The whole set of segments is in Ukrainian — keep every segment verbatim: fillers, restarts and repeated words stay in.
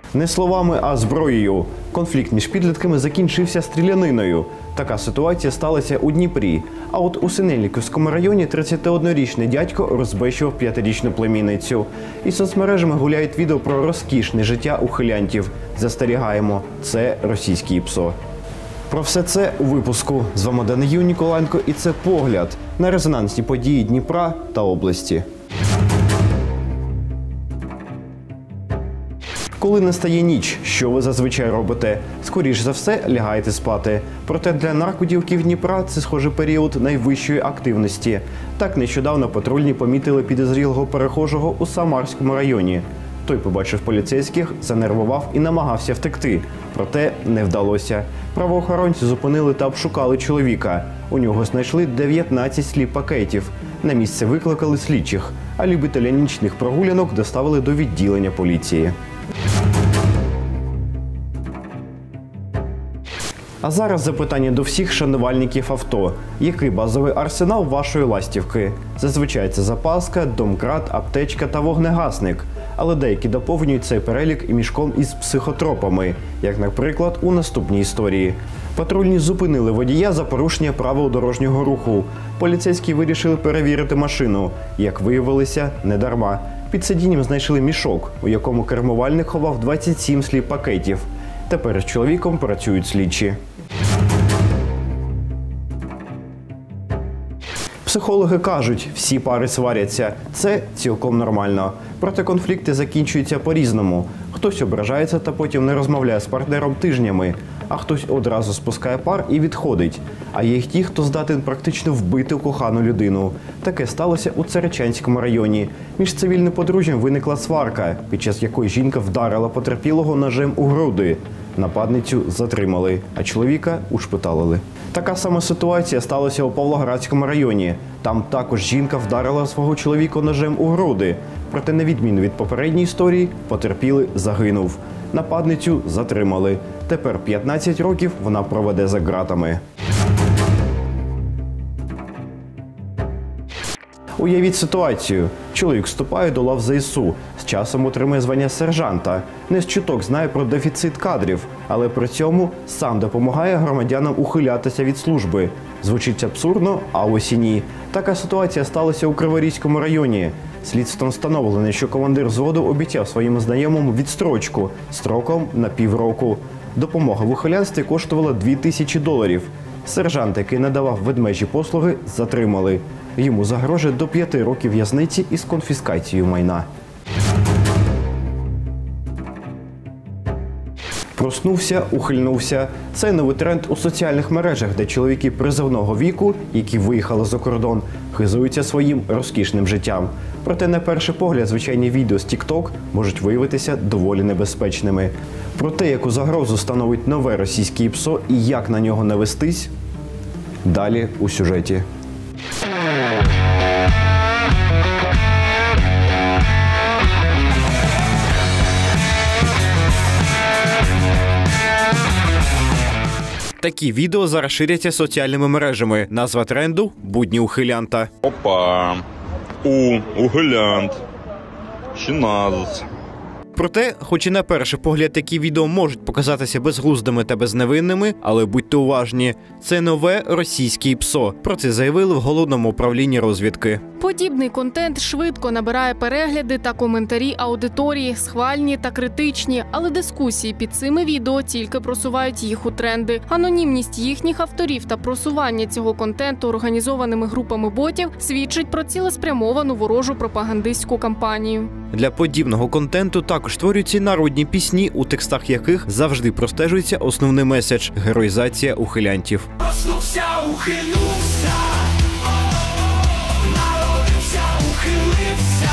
Не словами, а зброєю. Конфлікт між підлітками закінчився стріляниною. Така ситуація сталася у Дніпрі. А от у Синельниківському районі тридцятиоднорічний дядько розбещував п'ятирічну племінницю. І соцмережами гуляють відео про розкішне життя ухилянтів. Застерігаємо – це російський ПСО. Про все це у випуску. З вами Даниїл Ніколаєнко і це «Погляд» на резонансні події Дніпра та області. Коли настає ніч, що ви зазвичай робите? Скоріш за все, лягаєте спати. Проте для наркоділків Дніпра це, схоже, період найвищої активності. Так нещодавно патрульні помітили підозрілого перехожого у Самарському районі. Той побачив поліцейських, занервував і намагався втекти. Проте не вдалося. Правоохоронці зупинили та обшукали чоловіка. У нього знайшли дев'ятнадцять сліп-пакетів. На місце викликали слідчих, а любителя нічних прогулянок доставили до відділення поліції. А зараз запитання до всіх шанувальників авто. Який базовий арсенал вашої ластівки? Зазвичай це запаска, домкрат, аптечка та вогнегасник. Але деякі доповнюють цей перелік і мішком із психотропами, як, наприклад, у наступній історії. Патрульні зупинили водія за порушення правил дорожнього руху. Поліцейські вирішили перевірити машину. Як виявилося, не дарма. Під сидінням знайшли мішок, у якому кермувальник ховав двадцять сім сліп-пакетів. Тепер з чоловіком працюють слідчі. Психологи кажуть, всі пари сваряться. Це цілком нормально. Проте конфлікти закінчуються по-різному. Хтось ображається та потім не розмовляє з партнером тижнями, а хтось одразу спускає пар і відходить. А є й ті, хто здатен практично вбити кохану людину. Таке сталося у Царичанському районі. Між цивільним подружжям виникла сварка, під час якої жінка вдарила потерпілого ножем у груди. Нападницю затримали, а чоловіка ушпиталили. Така сама ситуація сталася у Павлоградському районі. Там також жінка вдарила свого чоловіка ножем у груди. Проте, на відміну від попередньої історії, потерпілий загинув. Нападницю затримали. Тепер п'ятнадцять років вона проведе за ґратами. Уявіть ситуацію. Чоловік вступає до лав ЗСУ, з часом отримує звання сержанта. Не з чуток знає про дефіцит кадрів, але при цьому сам допомагає громадянам ухилятися від служби. Звучить абсурдно, а ось і ні. Така ситуація сталася у Криворізькому районі. Слідством встановлено, що командир взводу обіцяв своїм знайомим відстрочку строком на півроку. Допомога в ухилянстві коштувала дві тисячі доларів. Сержант, який надавав ведмежі послуги, затримали. Йому загрожує до п'яти років в'язниці із конфіскацією майна. Проснувся, ухильнувся. Це новий тренд у соціальних мережах, де чоловіки призовного віку, які виїхали за кордон, хизуються своїм розкішним життям. Проте, на перший погляд, звичайні відео з тік-ток можуть виявитися доволі небезпечними. Про те, яку загрозу становить нове російське ПСО і як на нього навестись – далі у сюжеті. Такі відео зараз ширяться соціальними мережами. Назва тренду – «Будні ухилянта». Опа! У, ухилянт. Щеназець. Проте, хоч і на перший погляд такі відео можуть показатися безглуздими та безневинними, але будьте уважні – це нове російське ПСО. Про це заявили в Головному управлінні розвідки. Подібний контент швидко набирає перегляди та коментарі аудиторії, схвальні та критичні, але дискусії під цими відео тільки просувають їх у тренди. Анонімність їхніх авторів та просування цього контенту організованими групами ботів свідчить про цілеспрямовану ворожу пропагандистську кампанію. Для подібного контенту також створюються народні пісні, у текстах яких завжди простежується основний меседж – героїзація ухилянтів. Проснувся, ухилювся, народився, ухилився.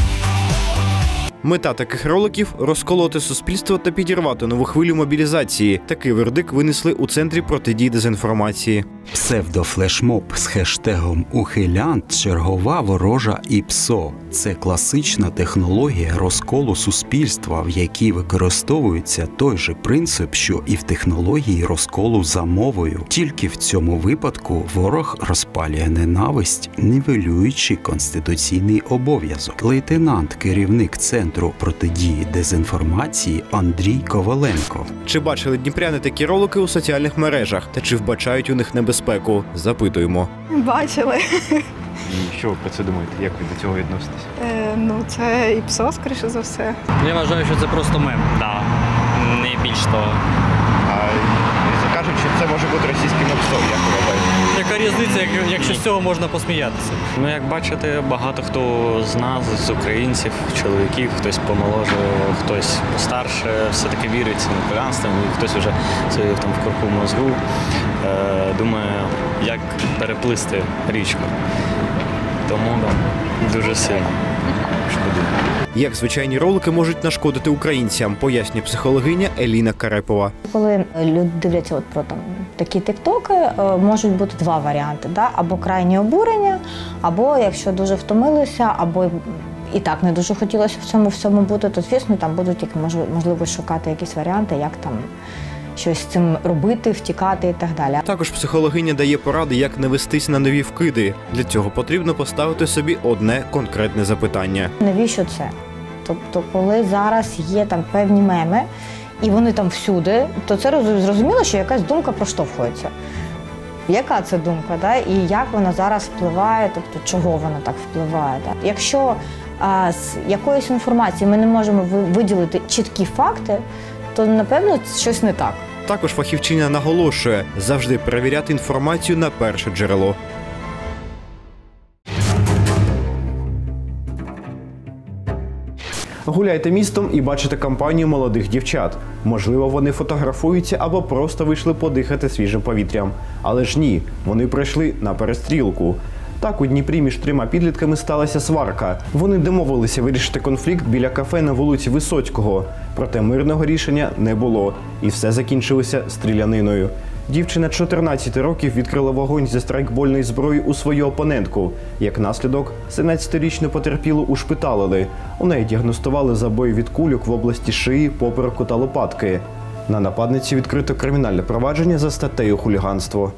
Мета таких роликів – розколоти суспільство та підірвати нову хвилю мобілізації. Такий вердикт винесли у Центрі протидії дезінформації. Псевдофлешмоб з хештегом «Ухилянт» – чергова ворожа ІПСО. Це класична технологія розколу суспільства, в якій використовується той же принцип, що і в технології розколу за мовою. Тільки в цьому випадку ворог розпалює ненависть, нівелюючи конституційний обов'язок. Лейтенант, керівник Центру Центру протидії дезінформації Андрій Коваленко. Чи бачили дніпряни такі ролики у соціальних мережах? Та чи вбачають у них небезпеку? Запитуємо. Бачили. І що ви про це думаєте? Як ви до цього відноситесь? Е, ну, це і ПСО, скоріше за все. Я вважаю, що це просто мем. Да. Не більш того. А кажуть, що це може бути російським ПСО, як ви вважаєте? Яка різниця, як- якщо з цього можна посміятися? Ну, як бачите, багато хто з нас, з українців, чоловіків, хтось помоложе, хтось постарше, все-таки вірить цим популянствам, і хтось вже своїх там в курку мозгу е, думає, як переплисти річку. Тому да, дуже сильно шкодую. Як звичайні ролики можуть нашкодити українцям, пояснює психологиня Еліна Карепова. Коли люди дивляться от про там такі тіктоки, е, можуть бути два варіанти: да? Або крайнє обурення, або якщо дуже втомилися, або і так не дуже хотілося в цьому всьому бути, то звісно там будуть як можливо шукати якісь варіанти, як там щось з цим робити, втікати і так далі. Також психологиня дає поради, як не вестись на нові вкиди. Для цього потрібно поставити собі одне конкретне запитання. Навіщо це? Тобто, коли зараз є там певні меми, і вони там всюди, то це роз- зрозуміло, що якась думка проштовхується. Яка це думка, да? І як вона зараз впливає, тобто чого вона так впливає. Да? Якщо а, з якоїсь інформації ми не можемо ви- виділити чіткі факти, то, напевно, щось не так. Також фахівчиня наголошує завжди перевіряти інформацію на перше джерело. Гуляйте містом і бачите компанію молодих дівчат. Можливо, вони фотографуються або просто вийшли подихати свіжим повітрям. Але ж ні, вони прийшли на перестрілку. Так, у Дніпрі між трьома підлітками сталася сварка. Вони домовилися вирішити конфлікт біля кафе на вулиці Висоцького. Проте мирного рішення не було. І все закінчилося стріляниною. Дівчина чотирнадцяти років відкрила вогонь зі страйкбольної зброї у свою опонентку. Як наслідок, семнадцятирічну потерпілу ушпиталили. У неї діагностували забої від кульок в області шиї, попереку та лопатки. На нападниці відкрито кримінальне провадження за статтею хуліганство.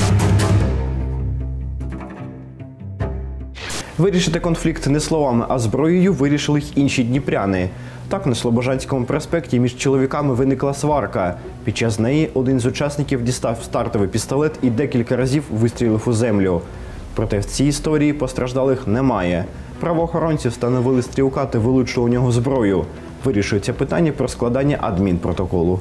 Вирішити конфлікт не словами, а зброєю вирішили й інші дніпряни. Так, на Слобожанському проспекті між чоловіками виникла сварка. Під час неї один з учасників дістав стартовий пістолет і декілька разів вистрілив у землю. Проте в цій історії постраждалих немає. Правоохоронці встановили стрілка та вилучили у нього зброю. Вирішується питання про складання адмінпротоколу.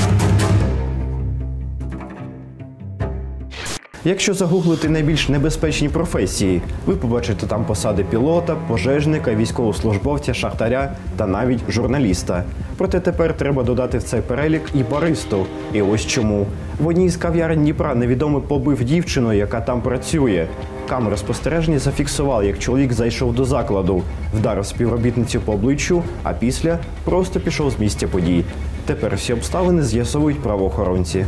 Якщо загуглити найбільш небезпечні професії, ви побачите там посади пілота, пожежника, військовослужбовця, шахтаря та навіть журналіста. Проте тепер треба додати в цей перелік і баристу. І ось чому. В одній з кав'ярень Дніпра невідомий побив дівчину, яка там працює. Камера спостереження зафіксувала, як чоловік зайшов до закладу, вдарив співробітницю по обличчю, а після просто пішов з місця подій. Тепер всі обставини з'ясовують правоохоронці.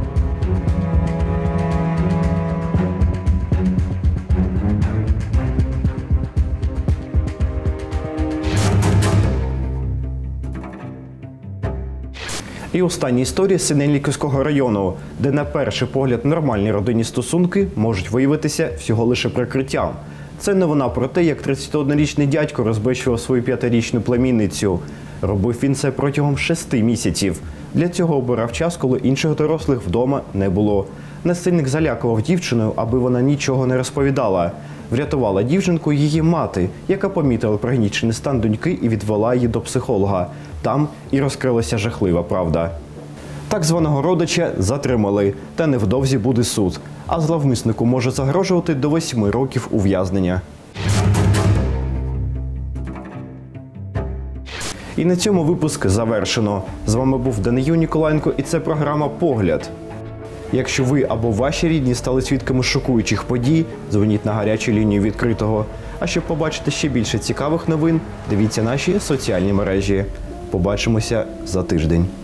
І остання історія з Синельниківського району, де на перший погляд нормальні родинні стосунки можуть виявитися всього лише прикриттям. Це новина про те, як тридцятиоднорічний дядько розбещував свою п'ятирічну племінницю. Робив він це протягом шести місяців. Для цього обирав час, коли інших дорослих вдома не було. Насильник залякував дівчину, аби вона нічого не розповідала. Врятувала дівчинку її мати, яка помітила пригнічений стан доньки і відвела її до психолога. Там і розкрилася жахлива правда. Так званого родича затримали, та невдовзі буде суд. А зловмиснику може загрожувати до восьми років ув'язнення. І на цьому випуск завершено. З вами був Даниїл Ніколаєнко і це програма «Погляд». Якщо ви або ваші рідні стали свідками шокуючих подій, дзвоніть на гарячу лінію відкритого. А щоб побачити ще більше цікавих новин, дивіться наші соціальні мережі. Побачимося за тиждень.